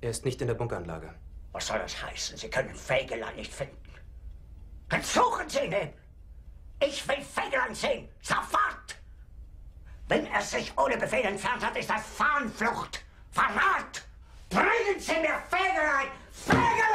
Er ist nicht in der Bunkeranlage. Was soll das heißen? Sie können Fegelein nicht finden. Dann suchen Sie ihn! Ich will Fegelein sehen! Sofort! Wenn er sich ohne Befehl entfernt hat, ist das Fahnenflucht! Verrat! Bringen Sie mir Fegelein! Fegelein!